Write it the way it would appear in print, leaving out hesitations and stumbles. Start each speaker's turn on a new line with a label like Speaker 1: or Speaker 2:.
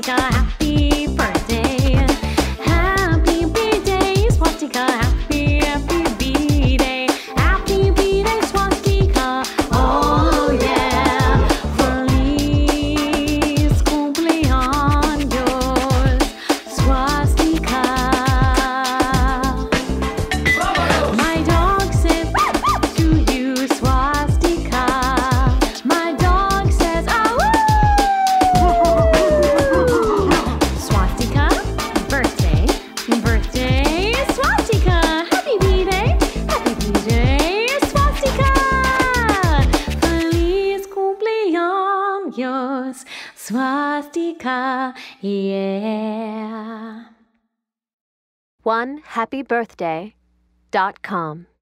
Speaker 1: Swastika, happy birthday. Happy birthday, Swastika, happy birthday. Happy birthday, Swastika, oh yeah. Feliz cumpleaños, Swastika. My dog says to you, Swastika. My dog says, ah, Swastika, birthday, birthday, Swastika. Happy birthday, Swastika. Feliz cumpleaños, Swastika, yeah.
Speaker 2: OneHappyBirthday.com